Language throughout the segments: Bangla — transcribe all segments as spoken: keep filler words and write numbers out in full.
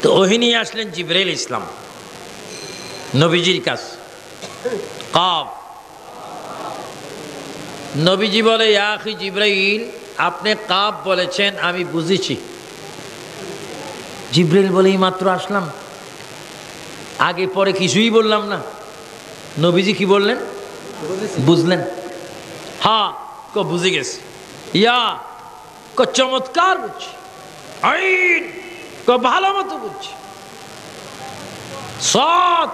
তো ওহী নিয়ে আসলেন জিবরাইল ইসলাম নবীজির কাছে। কাফ। নবীজি বলে, ইয়া আখি জিবরাইল, আপনি কাফ বলেছেন, আমি বুঝেছি। জিবরাইল বলে, এই মাত্র আসলাম, আগে পরে কিছুই বললাম না। নবীজি কি বললেন? বুঝলেন? হ্যাঁ, ক বুঝে গেছে। ইয়া ক চমৎকার বুঝছি, আইন ক ভালো মতো বুঝছি, সৎ।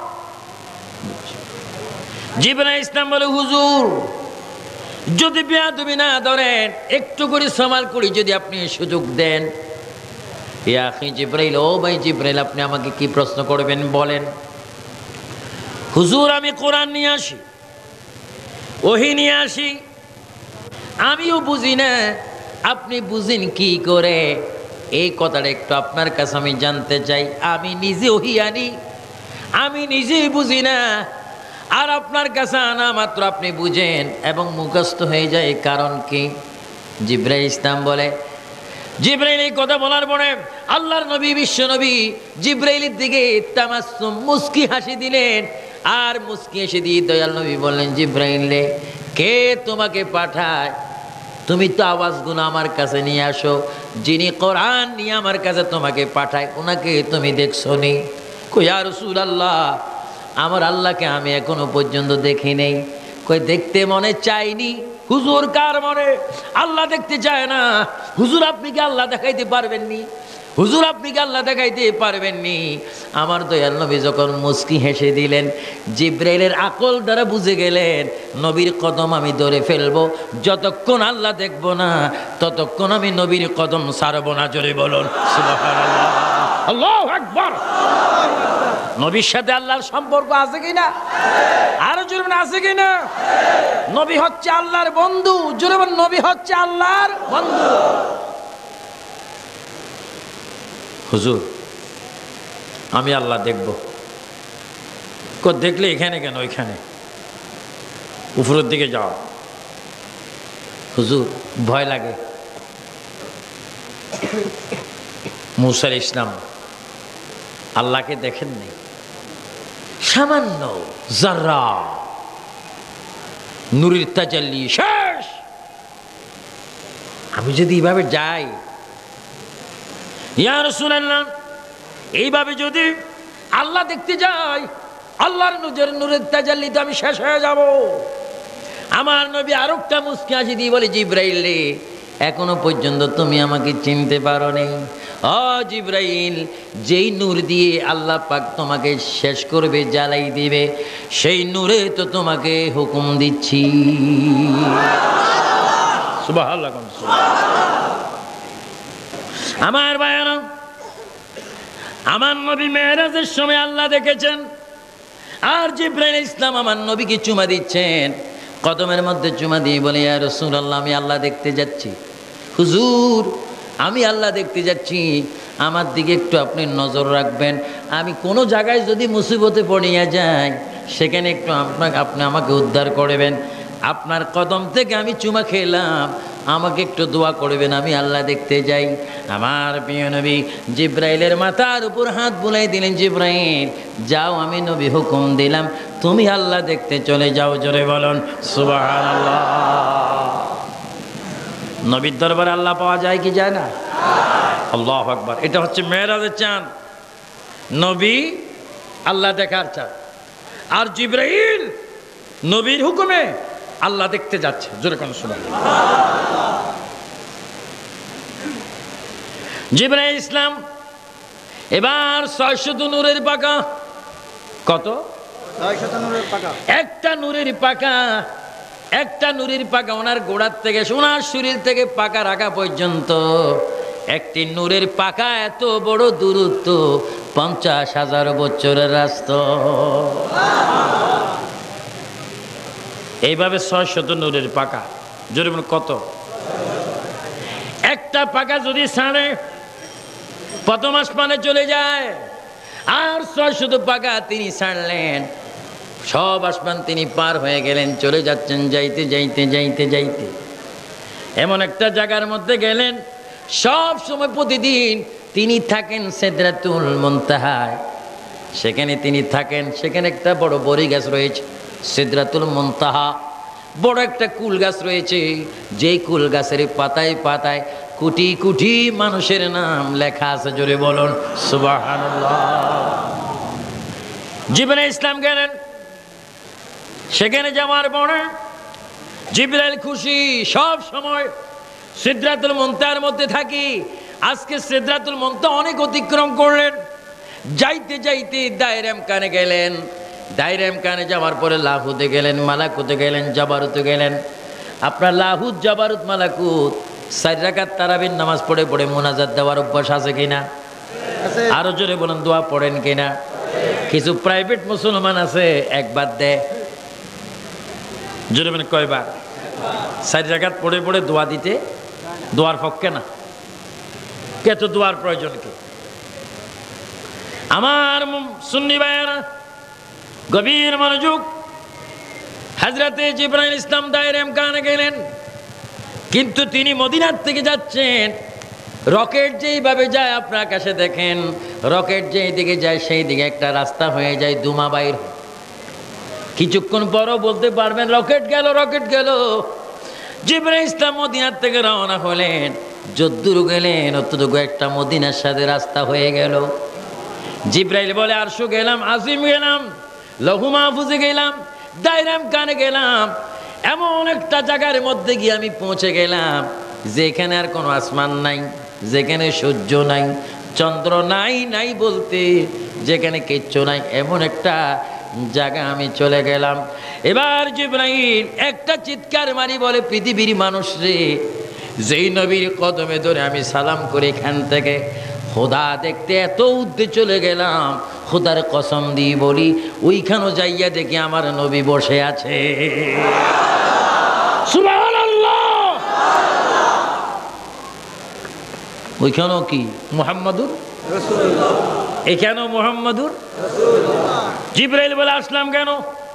জিবরাইল ইসলাম বলে, হুজুর যদি বেয়াদবি না ধরেন, একটু করে সামাল করি যদি আপনি সুযোগ দেন। ইয়া আখি জিবরাইল, ও ভাই জিবরাইল, আপনি আমাকে কি প্রশ্ন করবেন বলেন। হুজুর আমি কোরআন নিয়ে আসি, ওহী নিয়ে আসি, আমিও বুঝি না, আপনি বুঝেন কি করে? এই কথাটা একটু আপনার কাছে আমি জানতে চাই। আমি নিজে ওহী আনি, আমি নিজেই বুঝি না, আর আপনার কাছে আনা মাত্র আপনি বুঝেন এবং মুখস্থ হয়ে যায়। কারণ কি? জিবরাইল ইসলাম বলে, জিবরাইল এই কথা বলার পরে আল্লাহর নবী, বিশ্ব নবী জিবরাইলের দিকে তামাসসুম মুস্কি হাসি দিলেন। আর মুস্কি হেসে দিয়ে দয়াল নবী বললেন, জিবরাইল রে, কে তোমাকে পাঠায়? তুমি তো আওয়াজগুলো আমার কাছে নিয়ে আসো। যিনি কোরআন নিয়ে আমার কাছে তোমাকে পাঠায়, ওনাকে তুমি দেখছো নি? কই ইয়া রাসূলুল্লাহ, আমার আল্লাহকে আমি এখনো পর্যন্ত দেখি নেই। কই দেখতে মনে চাইনি। হুজুর কার মনে আল্লাহ দেখতে চায় না? হুজুর আপনি কি আল্লাহ দেখাইতে পারবেননি? হুজুর আপনি কি আল্লাহ দেখাইতে পারবেননি? আমার দয়াল নবী যখন মুস্কি হেসে দিলেন, জিবরাইলের আকল দ্বারা বুঝে গেলেন নবীর কদম আমি ধরে ফেলবো। যতক্ষণ আল্লাহ দেখবো না, ততক্ষণ আমি নবীর কদম ছাড়বো না। জোরে বলুন সুবহানাল্লাহ, আল্লাহু আকবার। নবীর সাথে আল্লাহর সম্পর্ক আছে কিনা? আরো জোরে বলেন, আছে কিনা? নবী হচ্ছে আল্লাহর বন্ধু। জোরে বলেন, নবী হচ্ছে আল্লাহর বন্ধু। হুজুর আমি আল্লাহ দেখব। ক দেখলে এখানে কেন? ওইখানে উপরের দিকে যাও। হুজুর ভয় লাগে। মুসা আলাইহিস ইসলাম আল্লাহকে দেখেন নাই, সামান্য যারা নূরের তাজাল্লি শেষ। আমি যদি এইভাবে যাই, ইয়া রাসূলুল্লাহ, এইভাবে যদি আল্লাহ দেখতে যাই, আল্লাহর নূরের নূরের তাজাল্লিতে আমি শেষ হয়ে যাব। আমার নবী আরেকটা মুস্কি হাসি দিয়ে বলে, জিবরাইল রে, এখনো পর্যন্ত তুমি আমাকে চিনতে পারো নি। ও জিবরাইল, যেই নূর দিয়ে আল্লাহ পাক তোমাকে শেষ করবে, জ্বালাই দিবে, সেই নূরে তো তোমাকে হুকুম দিচ্ছি। সুবহানাল্লাহ। আমার ভাইরা, আমার নবী মেরাজের সময় আল্লাহ দেখেছেন, আর জিবরাইল ইসলাম আমার নবীকে চুমা দিচ্ছেন, কদমের মধ্যে চুমা দিয়ে বলে, ইয়া রাসূলুল্লাহ, আমি আল্লাহ দেখতে যাচ্ছি। হুজুর আমি আল্লাহ দেখতে যাচ্ছি, আমার দিকে একটু আপনি নজর রাখবেন। আমি কোনো জায়গায় যদি মুসিবতে পড়িয়া যাই, সেখানে একটু আপনাকে আপনি আমাকে উদ্ধার করবেন। আপনার কদম থেকে আমি চুমা খেলাম, আমাকে একটু দোয়া করবেন, আমি আল্লাহ দেখতে যাই। আমার প্রিয় নবী জিবরাইলের মাথার উপর হাত বুলাই দিলেন, জিবরাইল যাও, আমি নবী হুকুম দিলাম, তুমি আল্লাহ দেখতে চলে যাও। জোরে বলুন সুবহানাল্লাহ। নবীর দরবারে আল্লাহ পাওয়া যায় কি যায় না? আল্লাহু আকবার। এটা হচ্ছে মেরাজের চাঁদ, নবী আল্লাহ দেখার চাঁদ। আর জিবরাইল নবীর হুকুমে আল্লাহ দেখতে যাচ্ছে। জোরে কোন সুবহানাল্লাহ। জিবরাইল ইসলাম এবার ছয়শত নূরের পাকা। কত? ছয়শত নূরের পাকা। একটা নূরের পাকা, একটা নূরের পাকা ওনার গোড়ার থেকে ওনার শরীর থেকে পাকা রাখা পর্যন্ত একটি নূরের পাকা এত বড় দূরত্ব, পঞ্চাশ হাজার বছরের রাস্তা। এইভাবে ছয়শত নূরের পাকা। জোরে বলুন কত? একটা পাকা যদি ছাড়ে প্রথম আসমানে চলে যায়, আর ছয়শত পাকা তিনি ছাড়লেন, সব আসমান তিনি পার হয়ে গেলেন, চলে যাচ্ছেন, যাইতে যাইতে যাইতে যাইতে এমন একটা জায়গার মধ্যে গেলেন, সব সময় প্রতিদিন তিনি থাকেন সিদরাতুল মুনতাহায়, সেখানে তিনি থাকেন। সেখানে একটা বড় বড়ি গাছ রয়েছে, সিদরাতুল মুনতাহা, বড় একটা কুল গাছ রয়েছে। যেই কুল গাছের পাতায় পাতায় কোটি কোটি মানুষের নাম লেখা আছে। জোরে বলুন সুবহানাল্লাহ। জিবরাইল ইসলাম গেলেন সেখানে যাওয়ার পরে জিবরাইল খুশি, সব সময় সিদরাতুল মুনতাহার মধ্যে থাকি। আজকে সিদরাতুল মুনতাহা অনেক অতিক্রম করলেন। যাইতে যাইতে দায়রাম কানে গেলেন। দায়রাম কানে যাওয়ার পরে লাহুতে গেলেন, মালাকুতে গেলেন, জাবারুতে গেলেন। আপনার লাহুত, জাবারুত, মালাকুত চার রাকাত তারাবির নামাজ পড়ে পড়ে মুনাজাত দেওয়ার অভ্যাস আছে কিনা? আরো জোরে বলেন, দোয়া পড়েন কিনা? কিছু প্রাইভেট মুসলমান আছে একবার দেয়। জোরে বলেন কয়বার? চার রাকাত পড়ে পড়ে দোয়া দিতে, দোয়ার পক্ষে না। কত দোয়ার প্রয়োজন কি? আমার সুন্নি ভাইয়েরা গভীর মনোযোগ। হযরতে জিবরাইল ইসলাম দায়রাম কানে গেলেন, কিন্তু তিনি মদিনার থেকে যাচ্ছেন। রকেট যেইভাবে যায় আপনার আকাশে দেখেন, রকেট যেই দিকে যায় সেই দিকে একটা রাস্তা হয়ে যায়, ধুমা বাইর। কিছুক্ষণ পরও বলতে পারবেন রকেট গেল, রকেট গেল। জিবরাইল ইসলাম মদিনার থেকে রওনা হলেন। যদ্দূর গেলেন অতটুকু একটা মদিনার সাথে রাস্তা হয়ে গেল। জিবরাইল বলে আরশু গেলাম, আজিম গেলাম, লৌহ মাহফুজে গেলাম, দায়রাম কানে গেলাম। এমন একটা জায়গার মধ্যে গিয়ে আমি পৌঁছে গেলাম যেখানে আর কোনো আসমান নাই, যেখানে সূর্য নাই, চন্দ্র নাই, নাই বলতে যেখানে কিচ্ছু নাই, এমন একটা জায়গা আমি চলে গেলাম। এবার জিবরাইল একটা চিৎকার মারি বলে, পৃথিবীর মানুষ রে, যেই নবীর কদমে ধরে আমি সালাম করে এখান থেকে খোদা দেখতে এত উদ্দে চলে গেলাম, খোদার কসম দিয়ে বলি ওইখানেও যাইয়া দেখি আমার নবী বসে আছে। সুবহানাল্লাহ। ওইখানেও কি মুহাম্মাদুর রাসূলুল্লাহ, এখানেও মুহাম্মাদুর রাসূলুল্লাহ। জিবরাইল বলে আসলাম কেন?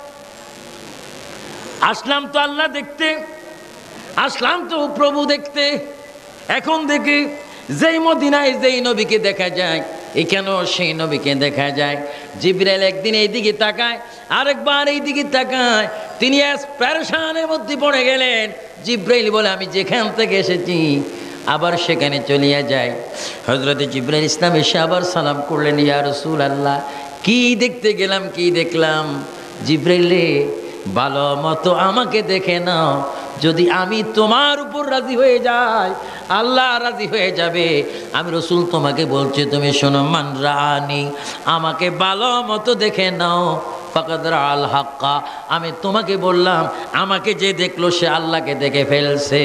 আসলাম তো আল্লাহ দেখতে, আসলাম তো প্রভু দেখতে। এখন দেখি যেই মদিনায় যেই নবীকে দেখা যায়, এখানেও সেই নবীকে দেখা যায়। জিবরাইল একদিন এইদিকে তাকায়, আরেকবার এইদিকে তাকায়। তিনি পেরেশানের মধ্যে পড়ে গেলেন। জিবরাইল বলে আমি যেখান থেকে এসেছি আবার সেখানে চলিয়া যায়। হযরতে জিবরাইল ইসলাম এসে আবার সালাম করলেন, ইয়া রাসূলুল্লাহ, কি দেখতে গেলাম, কি দেখলাম? জিবরাইল রে, ভালো মতো আমাকে দেখে নাও, যদি আমি তোমার উপর রাজি হয়ে যাই আল্লাহ রাজি হয়ে যাবে। আমি রাসূল তোমাকে বলছি, তুমি শোনো, মান রাআনি, আমাকে ভালো মতো দেখে নাও, ফাকাদ রাআল হাক্কা, আমি তোমাকে বললাম আমাকে যে দেখলো সে আল্লাহকে দেখে ফেলছে।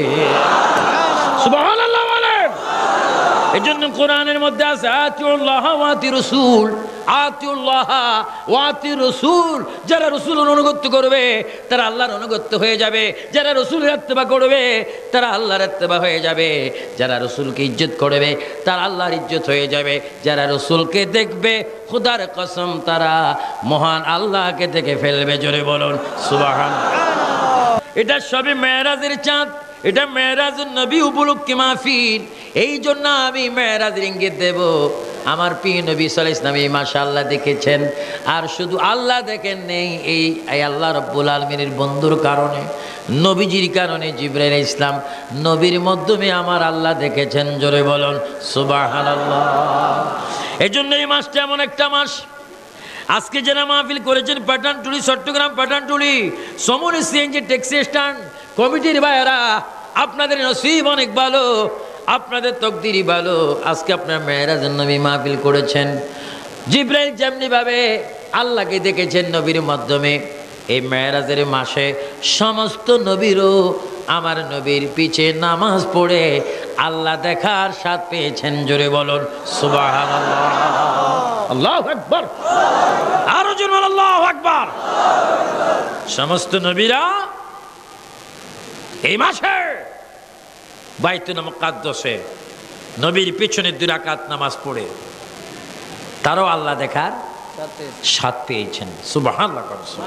সুবহানাল্লাহ বলেন। এজন্য কোরআনের মধ্যে আছে আতিউল্লাহ ওয়া আতি রাসূল, আতিউল্লাহ ওয়া আতি রাসূল। যারা রাসূলের অনুগত্য করবে তারা আল্লাহর অনুগত্য হয়ে যাবে, যারা রাসূলের ইত্তেবা করবে তারা আল্লাহর ইত্তেবা হয়ে যাবে, যারা রাসূলকে ইজ্জত করবে তারা আল্লাহর ইজ্জত হয়ে যাবে, যারা রাসূলকে দেখবে খোদার কসম তারা মহান আল্লাহকে দেখে ফেলবে। জোরে বলুন সুবহানাল্লাহ। এটা সবে মেরাজের চাঁদ, এটা মেরাজুন নবী উপলক্ষে মাহফিল। এই জন্য আমি মেরাজের ইঙ্গিত দেব। আমার প্রিয় নবী সাল্লাল্লাহু আলাইহি ওয়াসাল্লাম মাশাআল্লাহ দেখেছেন, আর শুধু আল্লাহ দেখেন নেই, এই আল্লাহ রাব্বুল আলামিনের বন্ধুর কারণে, নবীজির কারণে জিবরাইল ইসলাম নবীর মাধ্যমে আমার আল্লাহ দেখেছেন। জোরে বলুন সুবহানাল্লাহ। এজন্য এই মাসটা এমন একটা মাস, আজকে যারা মাহফিল করেছেন পাঠানটুলি, চট্টগ্রাম পাঠানটুলি, সমুনি সিএনজি ট্যাক্সি স্ট্যান্ড কমিটির ভাইয়েরা, আপনাদের নসিব অনেক ভালো, আপনাদের তকদিরই ভালো। আজকে আপনার মেরাজের নবী মাহফিল করেছেন। জিবরাইল যেমনি ভাবে আল্লাহকে দেখেছেন নবীর মাধ্যমে, এই মেরাজের মাসে সমস্ত নবীরও আমার নবীর পিছে নামাজ পড়ে আল্লাহ দেখার স্বাদ পেয়েছেন। জোরে বলুন সুবহানাল্লাহ। আল্লাহু আকবার। আরো জোরে বলুন আল্লাহু আকবার। সমস্ত নবীরা এই মাসে বাইতুল মুকাদ্দাসে নবীর পিছনে দুই রাকাত নামাজ পড়ে তারাও আল্লাহ দেখার স্বাদ পেয়েছেন। সুবহানাল্লাহ।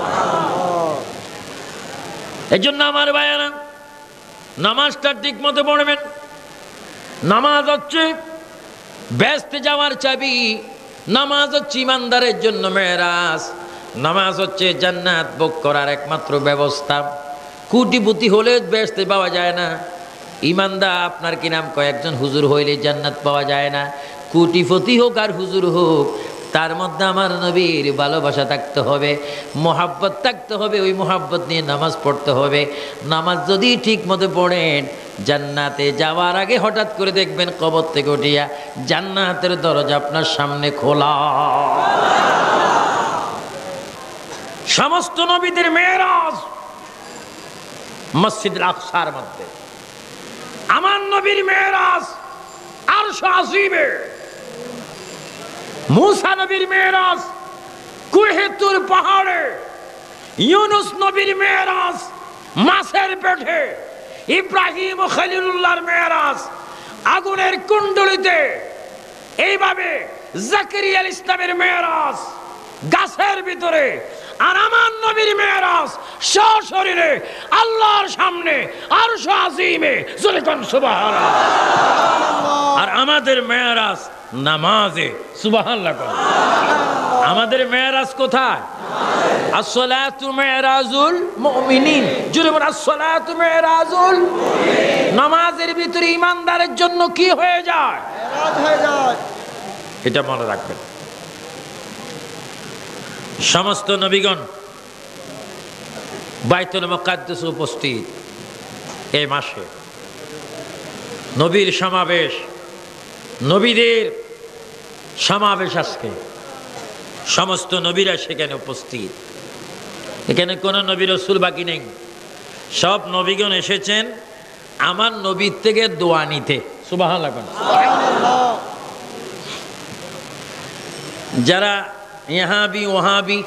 এই জন্য আমার ভাইয়েরা নামাজটা ঠিক মতো পড়বেন। নামাজ হচ্ছে বেহেশতে যাওয়ার চাবি। নামাজ হচ্ছে ইমানদারের জন্য মেরাজ। নামাজ হচ্ছে জান্নাত ভোগ করার একমাত্র ব্যবস্থা। কোটিপতি হলে বেহেশতে পাওয়া যায় না। ইমানদার আপনার কি নাম কয়েকজন হুজুর হইলে জান্নাত পাওয়া যায় না। কোটিপতি হোক আর হুজুর হোক, তার মধ্যে আমার নবীর ভালোবাসা থাকতে হবে, মোহাব্বত থাকতে হবে। ওই মোহাব্বত নিয়ে নামাজ পড়তে হবে। নামাজ যদি ঠিক মতো পড়েন, জান্নাতে যাওয়ার আগে হঠাৎ করে দেখবেন কবর থেকে উঠিয়া জান্নাতের দরজা আপনার সামনে খোলা। সমস্ত নবীদের মেরাজ মসজিদুল আকসার মধ্যে, আমার নবীর মেরাজ আরশ আজিমে, মুসা নবীর মেরাজ কুহে তুর পাহাড়ে, ইউনুস নবীর মেরাজ মাছের পেটে, ইব্রাহিম ও খলিলুল্লাহর মেরাজ আগুনের কুণ্ডলিতে, এইভাবে জাকারিয়া ইসলামের মেরাজ গাছের ভিতরে, আর আমার নবীর মেরাজ সশরীরে আল্লাহর সামনে আরশ আজিমে। জোরে কোন সুবহানাল্লাহ। আর আমাদের মেরাজ নামাজে। সুবহানাল্লাহ। আমাদের মেরাজ কোথায়? আসসালাতু মেরাজুল মুমিনিন। জোরে বল আসসালাতু মেরাজুল মুমিনিন। নামাজের ভিতরে ইমানদারের জন্য কি হয়ে যায়? মেরাজ হয়ে যায়। এটা মনে রাখবেন। সমস্ত নবীগণ বাইতুল মুকাদ্দাসে উপস্থিত এই মাসে। নবীর সমাবেশ, নবীদের সমাবেশ আজকে। সমস্ত নবীরা সেখানে উপস্থিত। এখানে কোনো নবী রাসূল বাকি নেই। সব নবীগণ এসেছেন আমার নবীর থেকে দোয়া নিতে। সুবহানাল্লাহ। যারা ইহাবি ওহাবি,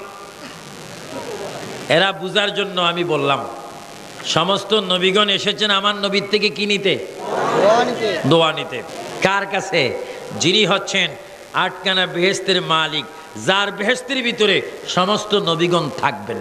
এরা বুঝার জন্য আমি বললাম, সমস্ত নবীগণ এসেছেন আমার নবীর থেকে কি নিতে? দোয়া নিতে। কার কাছে? যিনি হচ্ছেন আটখানা বেহেশতের মালিক, যার বেহেশতের ভিতরে সমস্ত নবীগণ থাকবেন।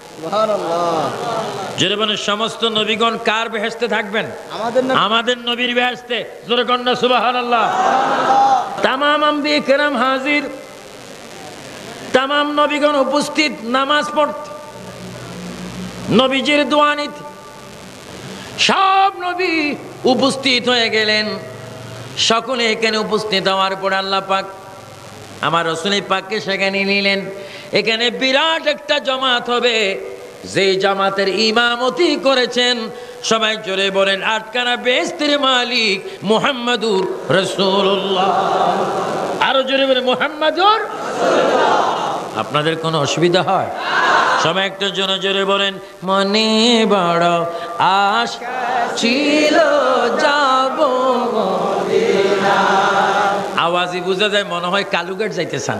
যেরকম সমস্ত নবীগণ কার বেহেশতে থাকবেন? আমাদের নবীর বেহেশতে। জোরে কন্যা সুবহানাল্লাহ। তামাম আম্বিয়া কেরাম হাজির, তামাম নবীগণ উপস্থিত নামাজ পড়তে, নবীজির দোয়া নিতে। সব নবী উপস্থিত হয়ে গেলেন। সকলে এখানে উপস্থিত হওয়ার পর আল্লাহ পাক আমার রাসূল পাককে সেখানে নিলেন। এখানে বিরাট একটা জামাত হবে, যে জামাতের ইমামতি করেছেন, সবাই জোরে বলেন, আটখানা বেহেশতের মালিক মুহাম্মাদুর রাসূলুল্লাহ। আরো জোরে বলেন মুহাম্মাদুর রাসূলুল্লাহ। আপনাদের কোনো অসুবিধা হয়? সবাই একটু জোরে জোরে বলেন, মনে বড় আশা ছিল যাব মদিনা। আওয়াজই বোঝা যায় মনে হয় কালুঘাট যাইতেছেন।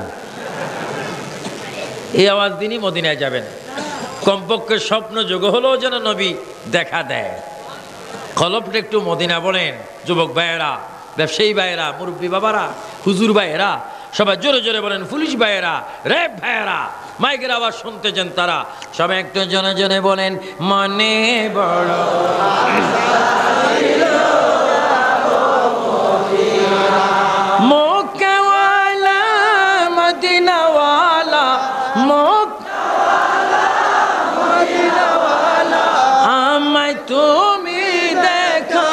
এই আওয়াজ দিনই মদিনায় যাবেন। কমপক্ষে স্বপ্ন যোগ হলেও যেন নবী দেখা দেয়। কলপটা একটু মদিনা বলেন। যুবক ভাইয়েরা, ব্যবসায়ী ভাইয়েরা, মুরব্বী বাবারা, হুজুর ভাইয়েরা, সবাই জোরে জোরে বলেন। পুলিশ ভাইয়েরা, র্যাব ভাইয়েরা, মাইকের আওয়াজ শুনতেছেন তারা, সবাই একটু জনে জনে বলেন, মনে বড় মক্কাওয়ালা মদিনাওয়ালা, মক্কাওয়ালা আমায় তুমি দেখা,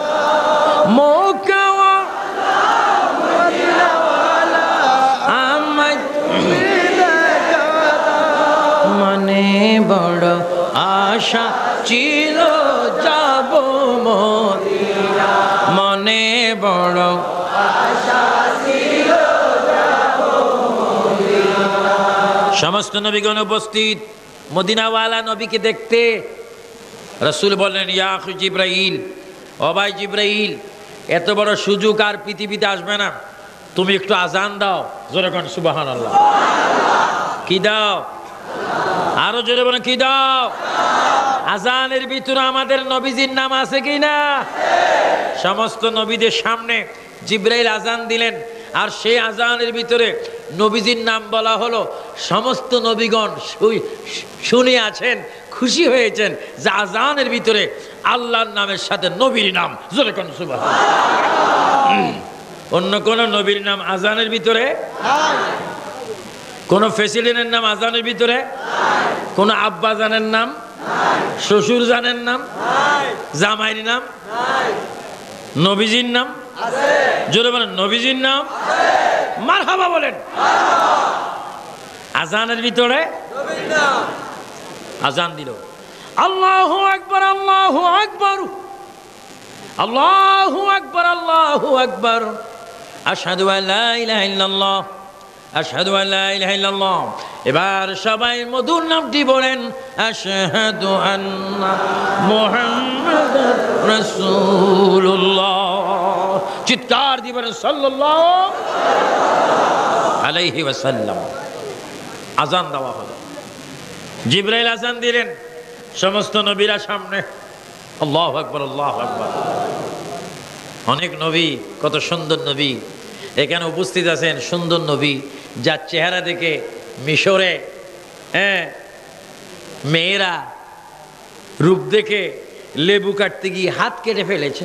মক্কাওয়ালা মদিনাওয়ালা আমায় তুমি দেখা। মনে বড় আশা ছিল যাব মদিনা, মনে বড় আশা ছিল যাব মদিনা। সমস্ত নবীগণ উপস্থিত মদিনাওয়ালা নবীকে দেখতে। রাসূল বললেন, ইয়া আখি জিবরাইল, ও ভাই জিবরাইল, এত বড় সুযোগ আর পৃথিবীতে আসবে না, তুমি একটু আজান দাও। জোরে কোন সুবহানাল্লাহ। কি দাও? আরো জোরে বলেন, কি দাও? আজানের ভিতরে আমাদের নবীজির নাম আছে কি না? সমস্ত নবীদের সামনে জিবরাইল আজান দিলেন, আর সেই আজানের ভিতরে নবীজির নাম বলা হলো। সমস্ত নবীগণ শুনে আছেন, খুশি হয়েছেন যে আজানের ভিতরে আল্লাহর নামের সাথে নবীর নাম। জোরে কোন সুবহানাল্লাহ। অন্য কোন নবীর নাম আজানের ভিতরে? কোন প্রেসিডেন্টের নাম আজানের ভিতরে? কোন আব্বা জানের নাম, শ্বশুর জানের নাম, জামাইয়ের নাম, নবীজির নাম? জোরে বলেন নবীজির নাম। মারহাবা বলেন। আজানের ভিতরে আজান দিল, আল্লাহু আকবার, আল্লাহু আকবার, আল্লাহু আকবার, আল্লাহু আকবার, আশহাদু আল্লা ইলাহা ইল্লাল্লাহ, আশহাদু আল্লা ইলাহা ইল্লাল্লাহ। এবার সবাই মধুর নামটি বলেন, আশহাদু আন্না মুহাম্মাদার রাসূলুল্লাহ। চিৎকার দিবেন সাল্লাল্লাহু আলাইহি ওয়াসাল্লাম। আজান দেওয়া হলো, জিবরাইল আজান দিলেন, সমস্ত নবীরা সামনে, আল্লাহু আকবার, আল্লাহু আকবার। অনেক নবী, কত সুন্দর নবী এখানে উপস্থিত আছেন, সুন্দর নবী যার চেহারা দেখে মিশরে হ্যাঁ মেয়েরা রূপ দেখে লেবু কাটতে গিয়ে হাত কেটে ফেলেছে।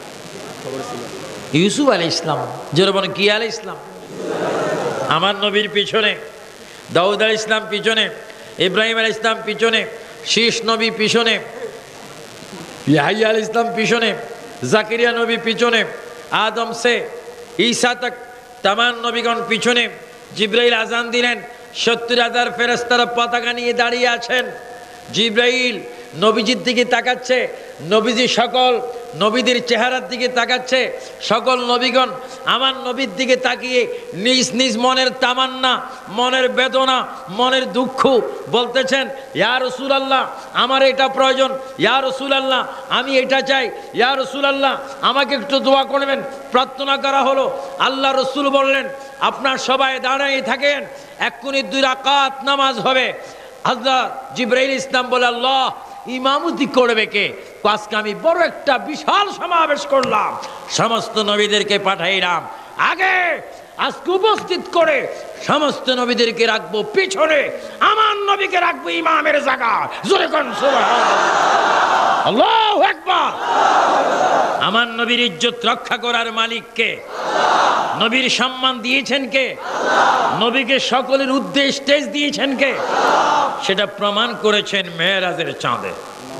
ইউসুফ আলাইহিস ইসলাম, যারা বলেন কি আলাইহিস ইসলাম। আমার নবীর পিছনে দাউদ আলাইহিস ইসলাম পিছনে, ইব্রাহিম আলাইহিস ইসলাম পিছনে, শীষ নবী পিছনে, ইয়াহইয়া আলাইহিস ইসলাম পিছনে, জাকারিয়া নবী পিছনে, আদম সে ঈসা তক তামাম নবীগণ পিছনে। জিব্রাইল আজান দিলেন, সত্তর হাজার ফেরেশতারা পতাকা নিয়ে দাঁড়িয়ে আছেন। জিব্রাইল নবীজির দিকে তাকাচ্ছে, নবীজি সকল নবীদের চেহারার দিকে তাকাচ্ছে। সকল নবীগণ আমার নবীর দিকে তাকিয়ে নিজ নিজ মনের তামান্না, মনের বেদনা, মনের দুঃখ বলতেছেন, ইয়া রাসূলুল্লাহ আমার এটা প্রয়োজন, ইয়া রাসূলুল্লাহ আমি এটা চাই, ইয়া রাসূলুল্লাহ আমাকে একটু দোয়া করবেন। প্রার্থনা করা হলো, আল্লাহ রসুল বললেন আপনার সবাই দাঁড়িয়ে থাকেন, এক্ষুনি দুই রাকাত নামাজ হবে। হযরত জিবরাইল ইসলাম বলে, আল্লাহ ইমামতি করবে কে? আজকে আমি বড় একটা বিশাল সমাবেশ করলাম, সমস্ত নবীদেরকে পাঠাইলাম আগে, আজকে উপস্থিত করে সমস্ত নবীদেরকে রাখবো পিছনে, আমার নবীকে রাখবো ইমামের জায়গা। জোরে কোন সুবহানাল্লাহ, আল্লাহু আকবার। আমার নবীর ইজ্জত রক্ষা করার মালিক কে? নবীর সম্মান দিয়েছেন কে? নবীকে সকলের উদ্দেশ্য স্টেজ দিয়েছেন কে? সেটা প্রমাণ করেছেন মেরাজের চাঁদে।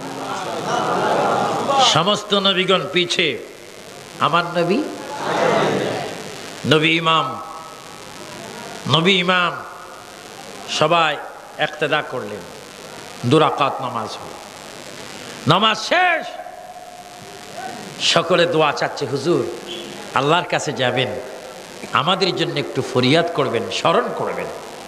সমস্ত নবীগণ পিছে, আমার নবী নবী ইমাম, নবী ইমাম সবাই ইক্তেদা করলেন। দুরাকাত নামাজ হল, নামাজ শেষ, সকলে দোয়া চাচ্ছে, হুজুর আল্লাহর কাছে যাবেন, আমাদের জন্য একটু ফরিয়াদ করবেন, স্মরণ করবেন।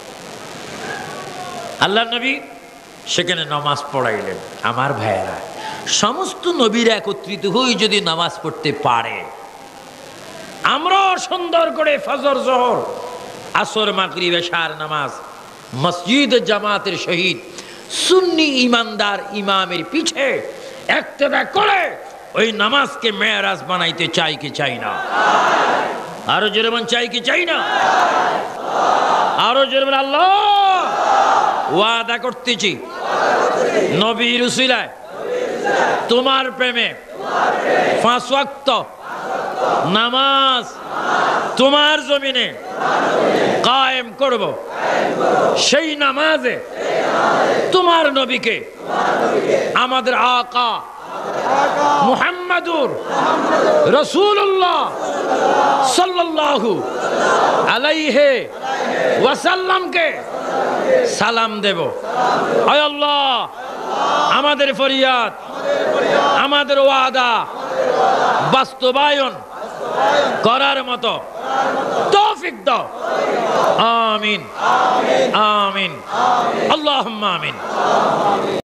আল্লাহ নবী সেখানে নামাজ পড়াইলেন। আমার ভাইয়েরা, সমস্ত নবীরা একত্রিত হয়ে যদি নামাজ পড়তে পারে, আমরাও সুন্দর করে ফজর, জোহর, আসর, মাগরিব, এশার নামাজ মসজিদ জামাতের সহিত সুন্নি ইমানদার ইমামের পিছে ইক্তেদা করে ওই নামাজকে মেরাজ বানাইতে চাই কি চাই না? আরো জোরে বলেন চাই কি চাই না? আরো জোরে বলেন আল্লাহ। ওয়াদা করতেছি নবীর উসিলায় তোমার প্রেমে পাঁচ ওয়াক্ত নামাজ তোমার জমিনে কায়েম করব। সেই নামাজে তোমার নবীকে, আমাদের আকা মুহাম্মাদুর রাসূলুল্লাহ সাল্লাল্লাহু আলাইহি ওয়াসাল্লামকে সালাম দেব। আয় আল্লাহ, আমাদের ফরিয়াদ, আমাদের ওয়াদা বাস্তবায়ন করার মতো তৌফিক দাও। আমিন, আমিন, আল্লাহুম্মা আমিন।